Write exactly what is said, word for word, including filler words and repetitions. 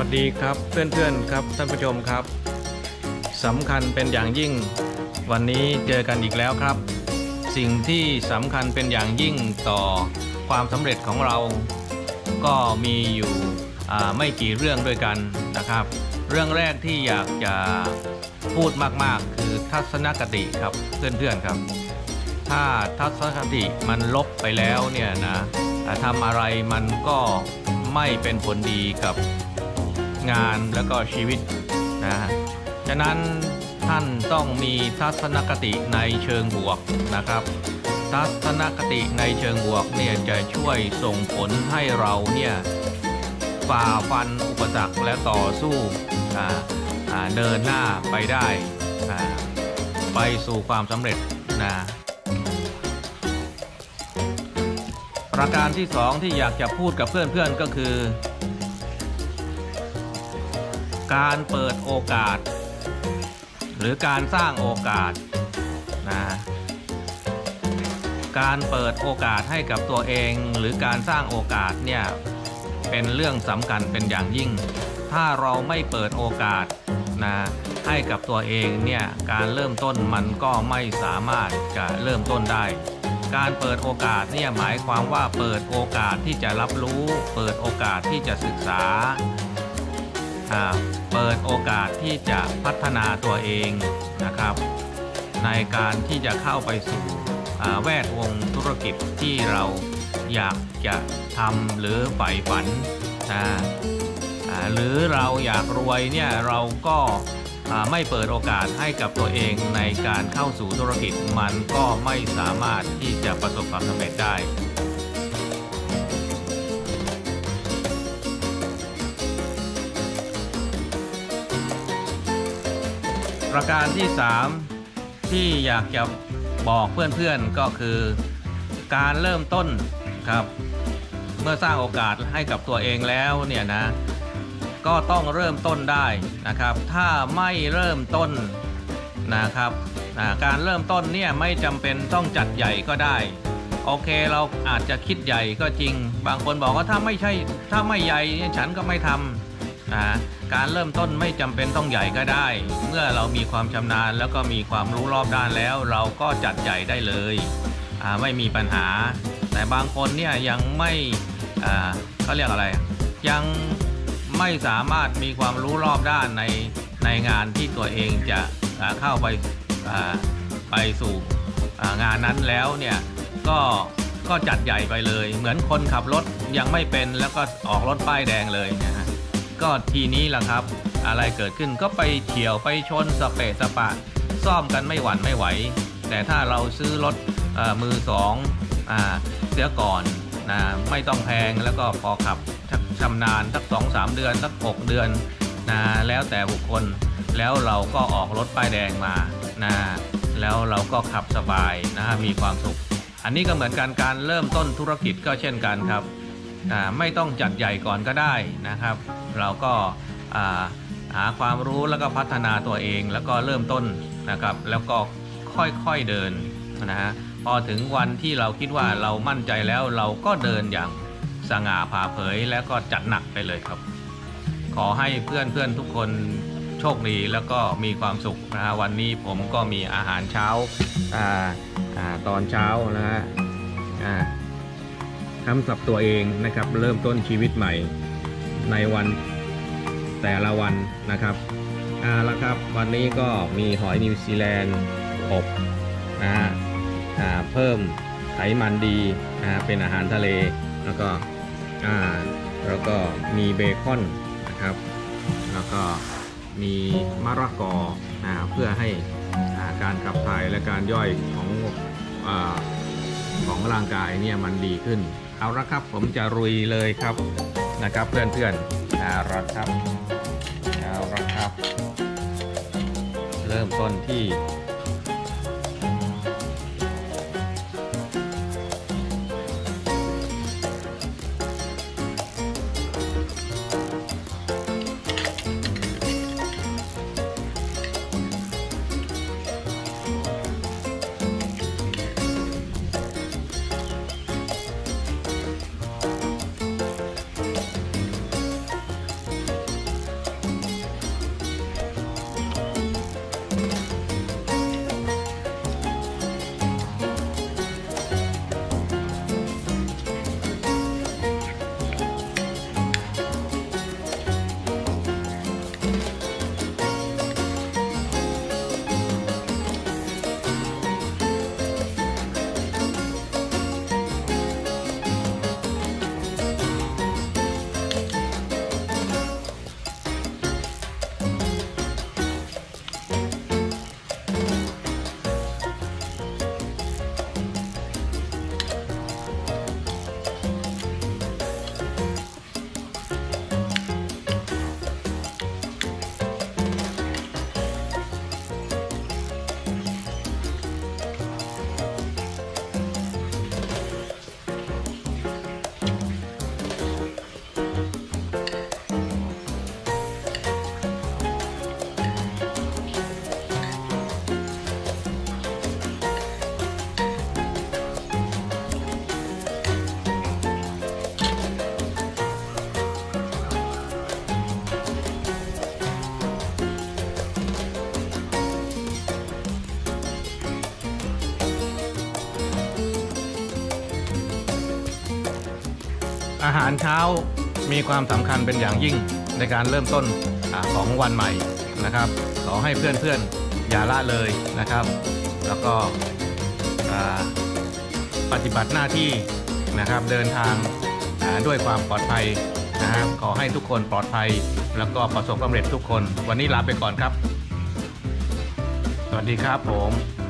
วัสดีครับเพื่อนๆครับท่านผู้ชมครับสำคัญเป็นอย่างยิ่งวันนี้เจอกันอีกแล้วครับสิ่งที่สำคัญเป็นอย่างยิ่งต่อความสำเร็จของเราก็มีอยู่ไม่กี่เรื่องด้วยกันนะครับเรื่องแรกที่อยากจะพูดมากๆคือทัศนคติครับเพื่อนๆครับถ้าทัศนคติมันลบไปแล้วเนี่ยนะทำอะไรมันก็ไม่เป็นผลดีกับงานแล้วก็ชีวิตนะฉะนั้นท่านต้องมีทัศนคติในเชิงบวกนะครับทัศนคติในเชิงบวกเนี่ยจะช่วยส่งผลให้เราเนี่ยฝ่าฟันอุปสรรคและต่อสู้เดินหน้าไปได้ไปสู่ความสำเร็จนะประการที่สองที่อยากจะพูดกับเพื่อนๆก็คือการเปิดโอกาสหรือการสร้างโอกาสนะการเปิดโอกาสให้กับตัวเองหรือการสร้างโอกาสเนี่ยเป็นเรื่องสำคัญเป็นอย่างยิ่งถ้าเราไม่เปิดโอกาสนะให้กับตัวเองเนี่ยการเริ่มต้นมันก็ไม่สามารถจะเริ่มต้นได้การเปิดโอกาสเนี่ยหมายความว่าเปิดโอกาสที่จะรับรู้เปิดโอกาสที่จะศึกษาเปิดโอกาสที่จะพัฒนาตัวเองนะครับในการที่จะเข้าไปสู่แวดวงธุรกิจที่เราอยากจะทำหรือใฝ่ฝันนะหรือเราอยากรวยเนี่ยเราก็ไม่เปิดโอกาสให้กับตัวเองในการเข้าสู่ธุรกิจมันก็ไม่สามารถที่จะประสบความสำเร็จได้ประการที่สามที่อยากจะบอกเพื่อนๆก็คือการเริ่มต้นครับเมื่อสร้างโอกาสให้กับตัวเองแล้วเนี่ยนะก็ต้องเริ่มต้นได้นะครับถ้าไม่เริ่มต้นนะครับการเริ่มต้นเนี่ยไม่จำเป็นต้องจัดใหญ่ก็ได้โอเคเราอาจจะคิดใหญ่ก็จริงบางคนบอกว่าถ้าไม่ใช่ถ้าไม่ใหญ่ฉันก็ไม่ทำนะการเริ่มต้นไม่จำเป็นต้องใหญ่ก็ได้เมื่อเรามีความชำนาญแล้วก็มีความรู้รอบด้านแล้วเราก็จัดใหญ่ได้เลยไม่มีปัญหาแต่บางคนเนี่ยยังไม่เขาเรียกอะไรยังไม่สามารถมีความรู้รอบด้านในในงานที่ตัวเองจะเข้าไปไปสู่งานนั้นแล้วเนี่ยก็ก็จัดใหญ่ไปเลยเหมือนคนขับรถยังไม่เป็นแล้วก็ออกรถป้ายแดงเลยนะฮะก็ทีนี้ล่ะครับอะไรเกิดขึ้นก็ไปเฉี่ยวไปชนสเปะสปะซ่อมกันไม่หวั่นไม่ไหวแต่ถ้าเราซื้อรถมือสองเสียก่อนนะไม่ต้องแพงแล้วก็พอขับชำนาญสักสองสามเดือนสักหกเดือนนะแล้วแต่บุคคลแล้วเราก็ออกรถป้ายแดงมานะแล้วเราก็ขับสบายนะมีความสุขอันนี้ก็เหมือนกันการเริ่มต้นธุรกิจก็เช่นกันครับไม่ต้องจัดใหญ่ก่อนก็ได้นะครับเราก็หาความรู้แล้วก็พัฒนาตัวเองแล้วก็เริ่มต้นนะครับแล้วก็ค่อยๆเดินนะฮะพอถึงวันที่เราคิดว่าเรามั่นใจแล้วเราก็เดินอย่างสง่าผ่าเผยแล้วก็จัดหนักไปเลยครับขอให้เพื่อนๆทุกคนโชคดีแล้วก็มีความสุขนะฮะวันนี้ผมก็มีอาหารเช้าอ่าอ่าตอนเช้านะฮะอ่าทำสับตัวเองนะครับเริ่มต้นชีวิตใหม่ในวันแต่ละวันนะครับอ่าแล้วครับวันนี้ก็มีหอยนิวซีแลนด์อบนะฮะอ่าเพิ่มไขมันดีนะฮะเป็นอาหารทะเลแล้วก็อ่าแล้วก็มีเบคอนนะครับแล้วก็มีมะระกอนะเพื่อให้การขับถ่ายและการย่อยของอ่าของร่างกายเนี่ยมันดีขึ้นเอาละครับผมจะรุยเลยครับนะครับเพื่อนๆเอาละครับเอาละครับเริ่มต้นที่ คอาหารเช้ามีความสำคัญเป็นอย่างยิ่งในการเริ่มต้นของวันใหม่นะครับขอให้เพื่อนๆอย่าละเลยนะครับแล้วก็ปฏิบัติหน้าที่นะครับเดินทางด้วยความปลอดภัยนะครับขอให้ทุกคนปลอดภัยแล้วก็ประสบความสำเร็จทุกคนวันนี้ลาไปก่อนครับสวัสดีครับผม